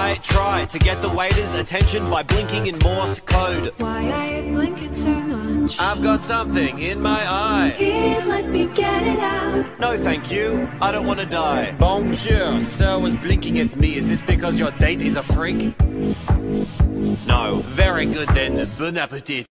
I try to get the waiter's attention by blinking in Morse code. Why are you blinking so much? I've got something in my eye. Here, let me get it out. No thank you, I don't want to die. Bonjour, sir was blinking at me. Is this because your date is a freak? No, very good then, bon appetit.